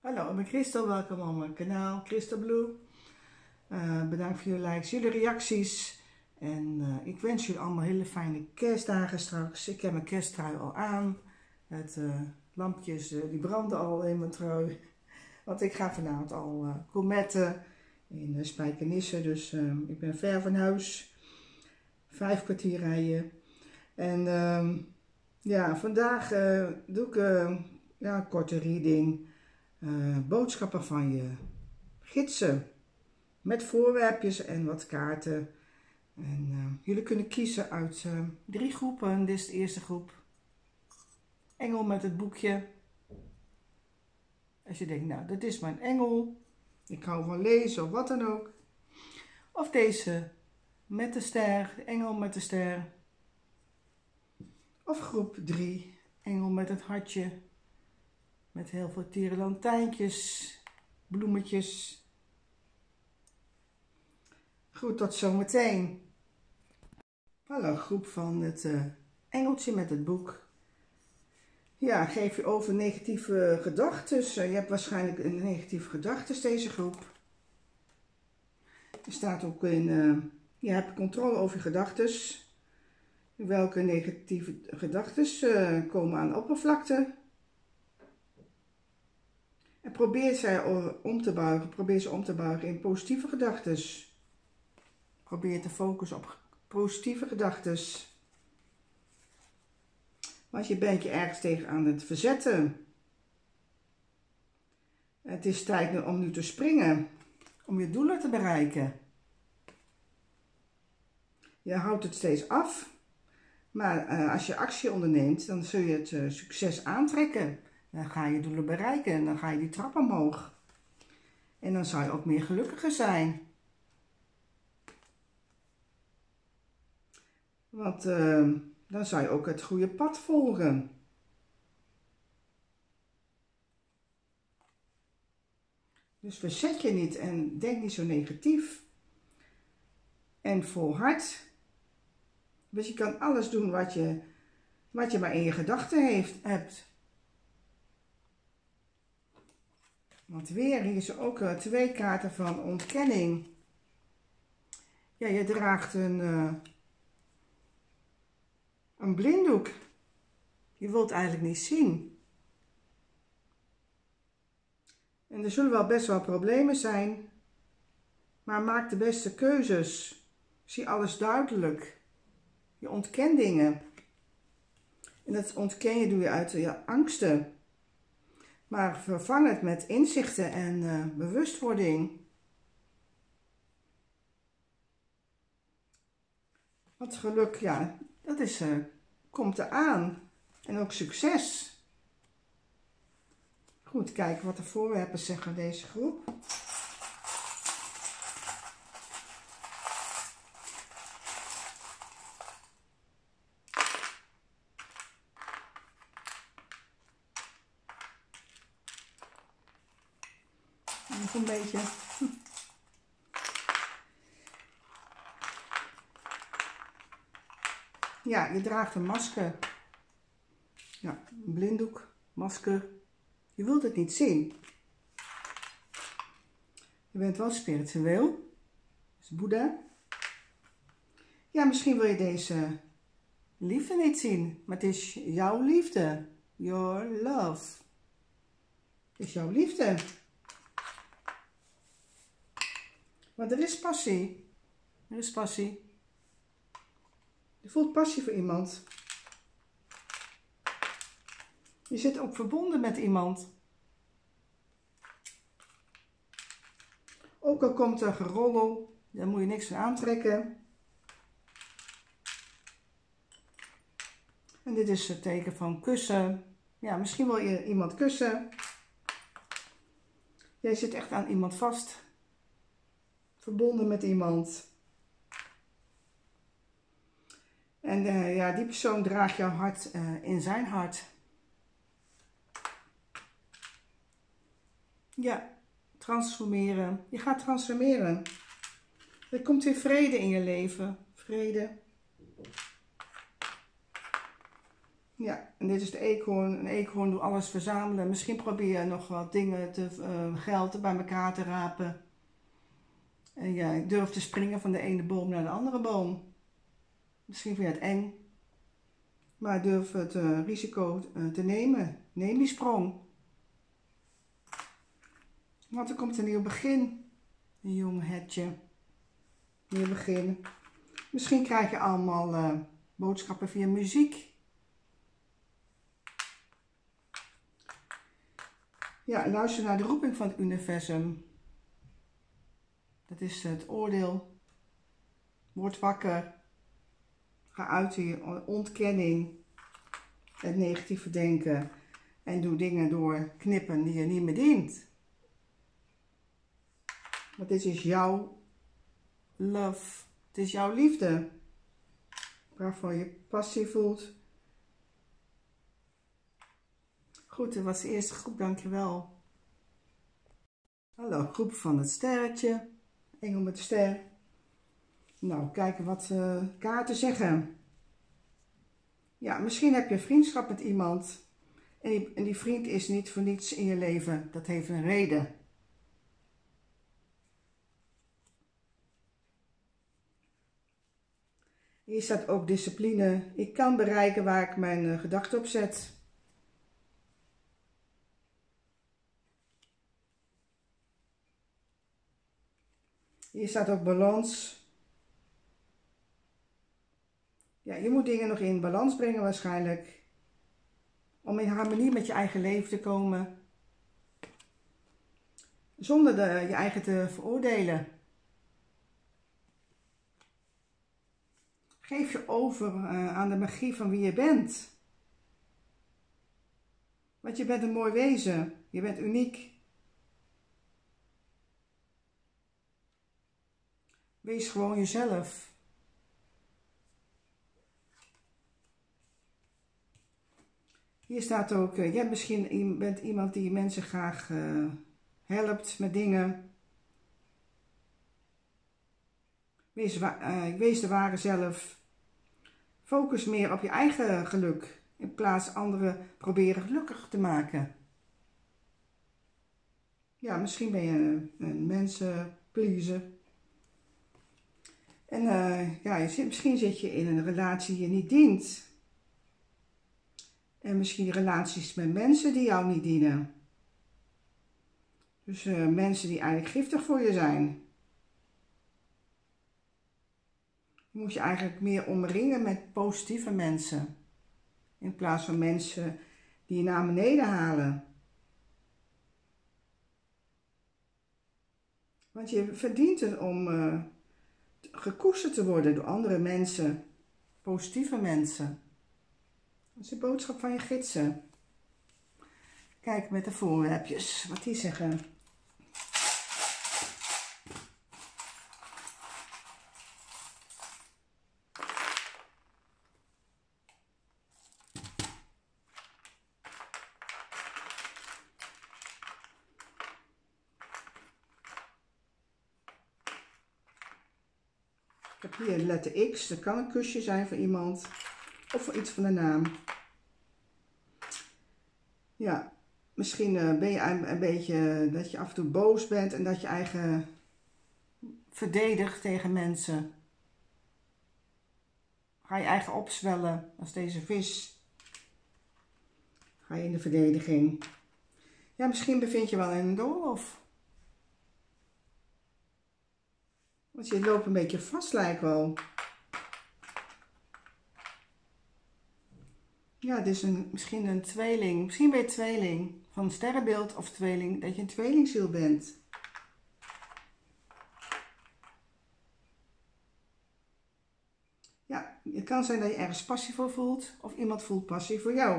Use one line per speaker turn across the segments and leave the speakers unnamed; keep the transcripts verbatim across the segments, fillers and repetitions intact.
Hallo, ik ben Christel. Welkom op mijn kanaal Christel Blue. Uh, bedankt voor jullie likes, jullie reacties. En uh, ik wens jullie allemaal hele fijne kerstdagen straks. Ik heb mijn kersttrui al aan. Het uh, lampjes uh, die branden al in mijn trui. Want ik ga vanavond al uh, gourmetten in uh, Spijkenisse. Dus uh, ik ben ver van huis. Vijf kwartier rijden. En uh, ja, vandaag uh, doe ik uh, ja, een korte reading. Uh, boodschappen van je gidsen. Met voorwerpjes en wat kaarten. En uh, jullie kunnen kiezen uit uh, drie groepen. Dit is de eerste groep. Engel met het boekje. Als je denkt, nou, dat is mijn engel. Ik hou van lezen of wat dan ook. Of deze met de ster. De engel met de ster. Of groep drie. Engel met het hartje. Met heel veel tierenlantijntjes. Bloemetjes. Goed, tot zometeen. Hallo, groep van het uh, engeltje met het boek. Ja, geef je over negatieve gedachten. Uh, je hebt waarschijnlijk een negatieve gedachten, deze groep. Er staat ook in, uh, je hebt controle over je gedachten. Welke negatieve gedachten uh, komen aan de oppervlakte. En probeer ze om te buigen, probeer ze om te buigen in positieve gedachten. Probeer te focussen op positieve gedachten. Want je bent je ergens tegen aan het verzetten. Het is tijd om nu te springen. Om je doelen te bereiken. Je houdt het steeds af. Maar uh, als je actie onderneemt, dan zul je het uh, succes aantrekken. Dan ga je doelen bereiken en dan ga je die trap omhoog. En dan zal je ook meer gelukkiger zijn. Want uh, dan zal je ook het goede pad volgen. Dus verzet je niet en denk niet zo negatief. En volhard. Dus je kan alles doen wat je, wat je maar in je gedachten heeft, hebt. Want weer, hier is ook uh, twee kaarten van ontkenning. Ja, je draagt een... Uh, Een blinddoek. Je wilt eigenlijk niet zien. En er zullen wel best wel problemen zijn. Maar maak de beste keuzes. Zie alles duidelijk. Je ontkent dingen. En dat ontken je doe je uit je angsten. Maar vervang het met inzichten en uh, bewustwording. Want geluk, ja... Dat is, uh, komt eraan. En ook succes. Goed, kijken wat de voorwerpen zeggen deze groep. Nog een beetje. Ja, je draagt een masker. Ja, een blinddoek, masker. Je wilt het niet zien. Je bent wel spiritueel. Dat is Boeddha. Ja, misschien wil je deze liefde niet zien. Maar het is jouw liefde. Your love. Het is jouw liefde. Want er is passie. Er is passie. Je voelt passie voor iemand. Je zit ook verbonden met iemand. Ook al komt er geroddel, daar moet je niks van aantrekken. En dit is het teken van kussen. Ja, misschien wil je iemand kussen. Jij zit echt aan iemand vast. Verbonden met iemand. En uh, ja, die persoon draagt jouw hart uh, in zijn hart. Ja, transformeren. Je gaat transformeren. Er komt weer vrede in je leven. Vrede. Ja, en dit is de eekhoorn. Een eekhoorn doet alles verzamelen. Misschien probeer je nog wat dingen, te, uh, geld bij elkaar te rapen. En ja, durf te springen van de ene boom naar de andere boom. Misschien vind je het eng. Maar durf het uh, risico uh, te nemen. Neem die sprong. Want er komt een nieuw begin. Een jong hetje. Nieuw begin. Misschien krijg je allemaal uh, boodschappen via muziek. Ja, luister naar de roeping van het universum. Dat is het oordeel. Word wakker. Ga uit je ontkenning. Het negatieve denken. En doe dingen door knippen die je niet meer dient. Want dit is jouw love. Het is jouw liefde. Waarvoor je passie voelt. Goed, dat was de eerste groep, dankjewel. Hallo, groep van het sterretje. Engel met de ster. Nou, kijken wat uh, kaarten zeggen. Ja, misschien heb je een vriendschap met iemand. En die, en die vriend is niet voor niets in je leven. Dat heeft een reden. Hier staat ook discipline. Ik kan bereiken waar ik mijn uh, gedachten op zet. Hier staat ook balans. Ja, je moet dingen nog in balans brengen waarschijnlijk. Om in harmonie met je eigen leven te komen. Zonder de, je eigen te veroordelen. Geef je over uh, aan de magie van wie je bent. Want je bent een mooi wezen. Je bent uniek. Wees gewoon jezelf. Hier staat ook, uh, jij misschien bent iemand die mensen graag uh, helpt met dingen. Wees, uh, wees de ware zelf. Focus meer op je eigen geluk. In plaats anderen proberen gelukkig te maken. Ja, misschien ben je een, een mensenpleaser. En uh, ja, je zit, misschien zit je in een relatie die je niet dient. En misschien relaties met mensen die jou niet dienen. Dus uh, mensen die eigenlijk giftig voor je zijn. Je moet je eigenlijk meer omringen met positieve mensen. In plaats van mensen die je naar beneden halen. Want je verdient het om uh, gekoesterd te worden door andere mensen. Positieve mensen. Dat is de boodschap van je gidsen. Kijk met de voorwerpjes, wat die zeggen. Ik heb hier de letter X, dat kan een kusje zijn voor iemand. Of voor iets van de naam. Ja, misschien uh, ben je een, een beetje dat je af en toe boos bent en dat je eigen verdedigt tegen mensen. Ga je eigen opzwellen als deze vis. Ga je in de verdediging. Ja, misschien bevind je wel in een doolhof. Want je loopt een beetje vast, lijkt wel. Ja, het is een, misschien een tweeling. Misschien ben je tweeling van een sterrenbeeld of tweeling, dat je een tweelingziel bent. Ja, het kan zijn dat je ergens passie voor voelt of iemand voelt passie voor jou.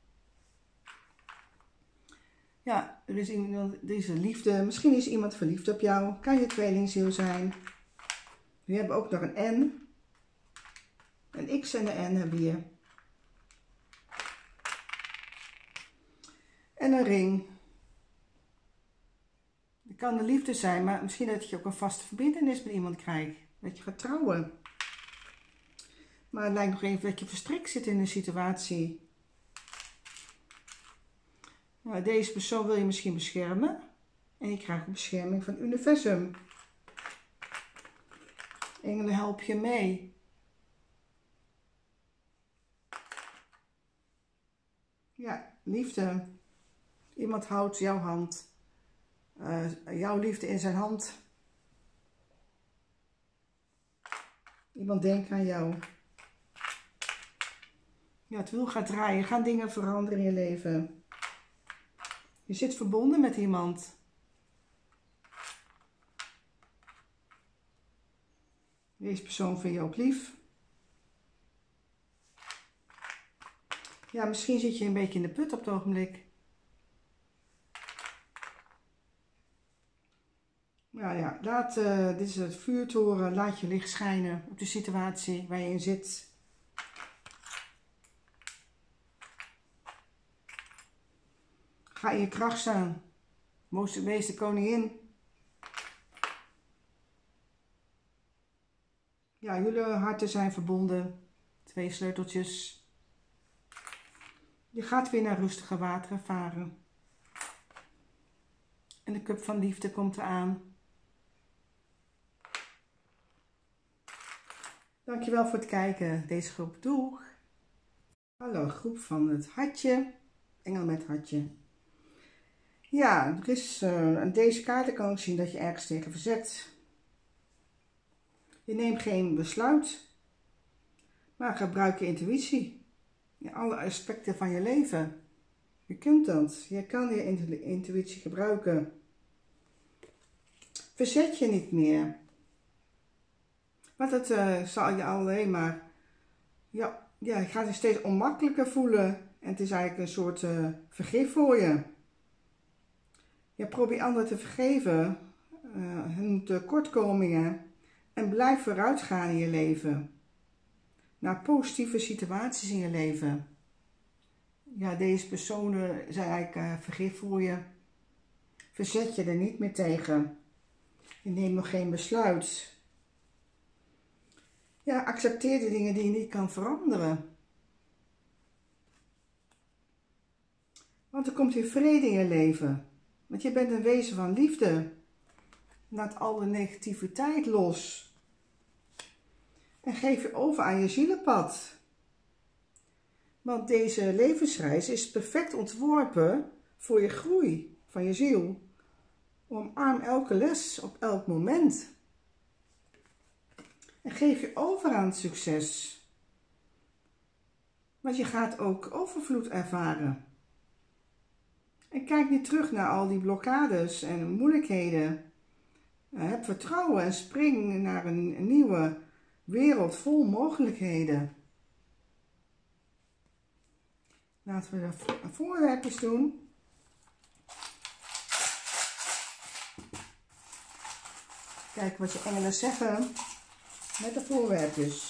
Ja, er is iemand, deze liefde. Misschien is iemand verliefd op jou. Kan je tweelingziel zijn. We hebben ook nog een N. Een X en een N hebben we hier. En een ring. Het kan de liefde zijn, maar misschien dat je ook een vaste verbintenis met iemand krijgt. Dat je gaat trouwen. Maar het lijkt nog even dat je verstrikt zit in een situatie. Nou, deze persoon wil je misschien beschermen. En je krijgt bescherming van het universum. Engelen help je mee. Ja, liefde. Iemand houdt jouw hand. Uh, jouw liefde in zijn hand. Iemand denkt aan jou. Ja, het wiel gaat draaien. Gaan dingen veranderen in je leven. Je zit verbonden met iemand. Deze persoon vind je ook lief. Ja, misschien zit je een beetje in de put op het ogenblik. Nou ja, laat, uh, dit is het vuurtoren. Laat je licht schijnen op de situatie waar je in zit. Ga in je kracht staan. Wees de koningin. Ja, jullie harten zijn verbonden. Twee sleuteltjes. Je gaat weer naar rustige wateren varen. En de cup van liefde komt eraan. Dankjewel voor het kijken. Deze groep doeg. Hallo, groep van het hartje. Engel met hartje. Ja, er is, uh, aan deze kaarten kan ik zien dat je ergens tegen verzet. Je neemt geen besluit, maar gebruik je intuïtie. In alle aspecten van je leven. Je kunt dat. Je kan je intuïtie gebruiken. Verzet je niet meer. Want het uh, zal je alleen maar... Ja, ja, je gaat je steeds onmakkelijker voelen. En het is eigenlijk een soort uh, vergif voor je. Je probeert anderen te vergeven. Uh, hun tekortkomingen. En blijf vooruit gaan in je leven. Naar positieve situaties in je leven. Ja, deze personen zijn eigenlijk uh, vergif voor je. Verzet je er niet meer tegen. Je neemt nog geen besluit. Ja, accepteer de dingen die je niet kan veranderen. Want er komt weer vrede in je leven. Want je bent een wezen van liefde. Laat alle negativiteit los. En geef je over aan je zielenpad. Want deze levensreis is perfect ontworpen voor je groei van je ziel. Omarm elke les op elk moment. En geef je over aan het succes. Want je gaat ook overvloed ervaren. En kijk niet terug naar al die blokkades en moeilijkheden. Heb vertrouwen en spring naar een, een nieuwe wereld vol mogelijkheden. Laten we de voorwerpjes doen. Kijk wat je engelen zeggen met de voorwerpjes.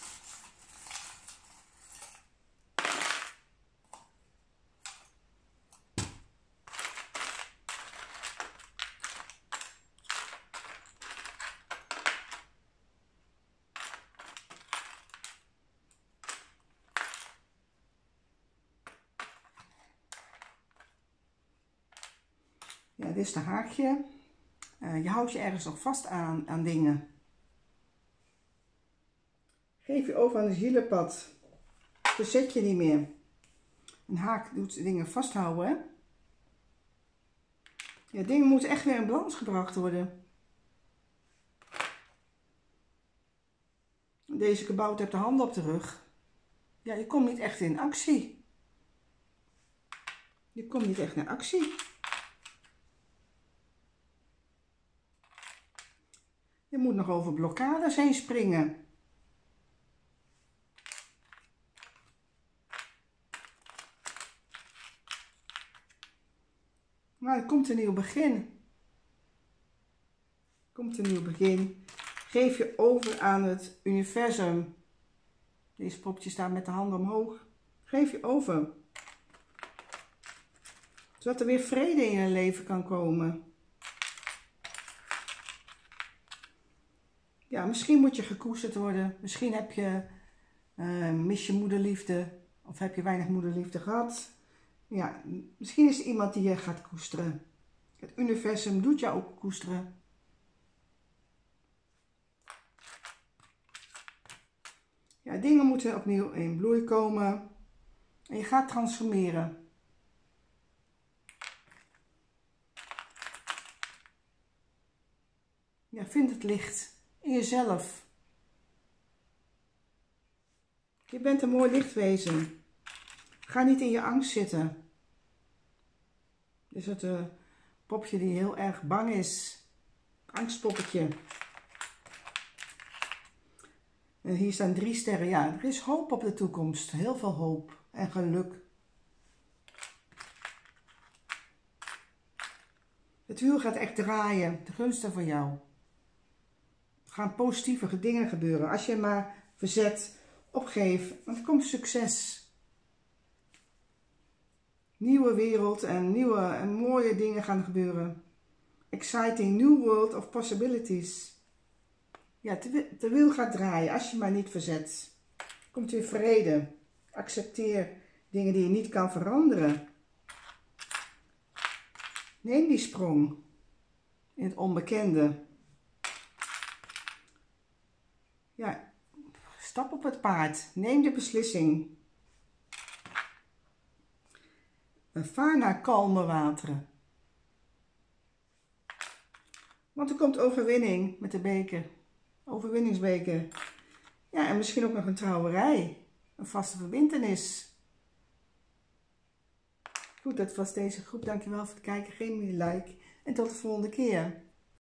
Ja, dit is de haakje. Uh, je houdt je ergens nog vast aan, aan dingen. Geef je over aan het zielenpad. Verzet je niet meer. Een haak doet dingen vasthouden. Hè? Ja, dingen moeten echt weer in balans gebracht worden. Deze kabouter heeft de handen op de rug. Ja, je komt niet echt in actie. Je komt niet echt naar actie. Je moet nog over blokkades heen springen. Maar er komt een nieuw begin. Er komt een nieuw begin. Geef je over aan het universum. Deze popje staat met de handen omhoog. Geef je over. Zodat er weer vrede in je leven kan komen. Ja, misschien moet je gekoesterd worden. Misschien heb je, uh, mis je moederliefde. Of heb je weinig moederliefde gehad. Ja, misschien is er iemand die je gaat koesteren. Het universum doet jou ook koesteren. Ja, dingen moeten opnieuw in bloei komen. En je gaat transformeren. Ja, vind het licht in jezelf. Je bent een mooi lichtwezen. Ga niet in je angst zitten. Is het een popje die heel erg bang is. Angstpoppetje. En hier staan drie sterren. Ja, er is hoop op de toekomst. Heel veel hoop en geluk. Het wiel gaat echt draaien. De gunsten voor jou. Er gaan positieve dingen gebeuren. Als je maar verzet, opgeeft, want er komt succes. Nieuwe wereld en nieuwe en mooie dingen gaan gebeuren. Exciting new world of possibilities. Ja, de wiel gaat draaien als je maar niet verzet. Komt weer vrede. Accepteer dingen die je niet kan veranderen. Neem die sprong in het onbekende. Ja, stap op het paard. Neem de beslissing. En vaar naar kalme wateren. Want er komt overwinning met de beker. Overwinningsbeker. Ja, en misschien ook nog een trouwerij. Een vaste verbintenis. Goed, dat was deze groep. Dankjewel voor het kijken. Geef me een like. En tot de volgende keer.